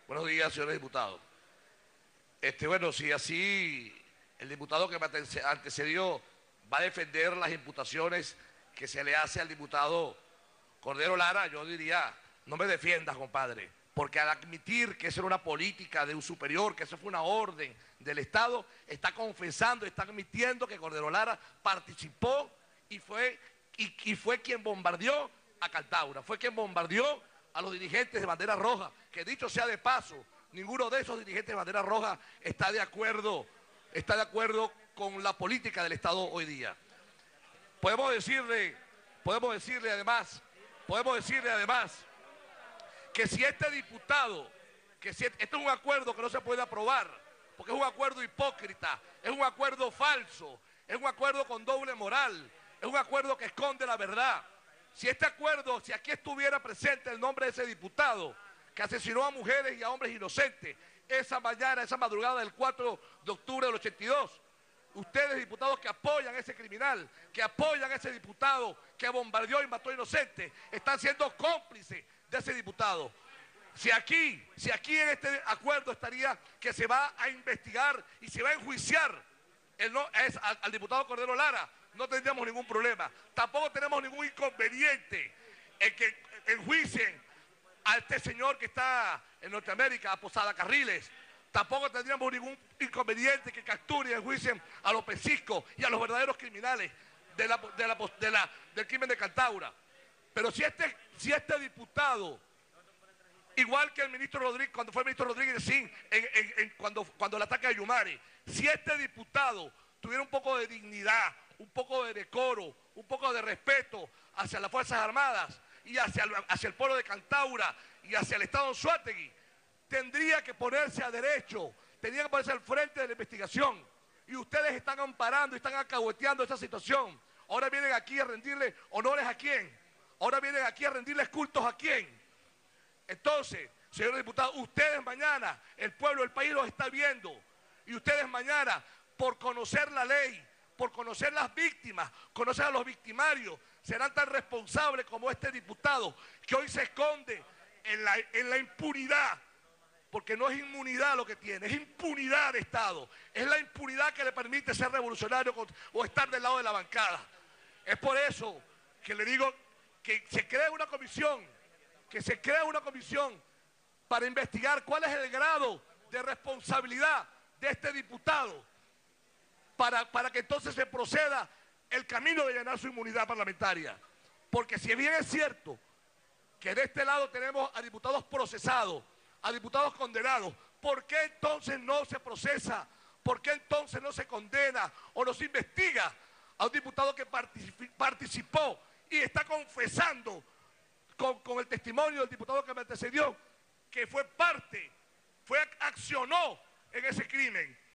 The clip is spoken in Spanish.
Buenos días, señores diputados. Bueno, si así el diputado que me antecedió va a defender las imputaciones que se le hace al diputado Cordero Lara, yo diría, no me defiendas, compadre, porque al admitir que esa era una política de un superior, que eso fue una orden del Estado, está confesando, está admitiendo que Cordero Lara participó y fue quien bombardeó a Cantaura, fue quien bombardeó a los dirigentes de Bandera Roja, que dicho sea de paso, ninguno de esos dirigentes de Bandera Roja está de acuerdo con la política del Estado hoy día. Podemos decirle además que si este diputado, este es un acuerdo que no se puede aprobar, porque es un acuerdo hipócrita, es un acuerdo falso, es un acuerdo con doble moral, es un acuerdo que esconde la verdad. Si aquí estuviera presente el nombre de ese diputado que asesinó a mujeres y a hombres inocentes esa madrugada del 4 de octubre del 82, ustedes, diputados que apoyan a ese criminal, que apoyan a ese diputado que bombardeó y mató inocentes, están siendo cómplices de ese diputado. Si aquí en este acuerdo estaría que se va a investigar y se va a enjuiciar al diputado Cordero Lara, no tendríamos ningún problema. Tampoco tenemos ningún inconveniente en que enjuicien a este señor que está en Norteamérica, a Posada Carriles. Tampoco tendríamos ningún inconveniente que capturen y enjuicien a los pesiscos y a los verdaderos criminales del crimen de Cantaura. Pero si este diputado, igual que el ministro Rodríguez, cuando fue el ministro Rodríguez Sin, cuando el ataque a Yumare, si este diputado tuviera un poco de dignidad, un poco de decoro, un poco de respeto hacia las Fuerzas Armadas y hacia el pueblo de Cantaura y hacia el Estado Anzoátegui, tendría que ponerse a derecho, tendría que ponerse al frente de la investigación. Y ustedes están amparando y están alcahueteando esa situación. Ahora vienen aquí a rendirle honores a quién. Ahora vienen aquí a rendirles cultos a quién. Entonces, señores diputados, ustedes mañana, el pueblo, el país los está viendo. Y ustedes mañana, por conocer la ley, por conocer las víctimas, conocer a los victimarios, serán tan responsables como este diputado que hoy se esconde en la impunidad. Porque no es inmunidad lo que tiene, es impunidad de Estado. Es la impunidad que le permite ser revolucionario o estar del lado de la bancada. Es por eso que le digo que se cree una comisión, para investigar cuál es el grado de responsabilidad de este diputado, para que entonces se proceda el camino de llenar su inmunidad parlamentaria. Porque si bien es cierto que de este lado tenemos a diputados procesados, a diputados condenados, ¿por qué entonces no se procesa? ¿Por qué entonces no se condena o no se investiga a un diputado que participó y está confesando con el testimonio del diputado que me antecedió que accionó en ese crimen?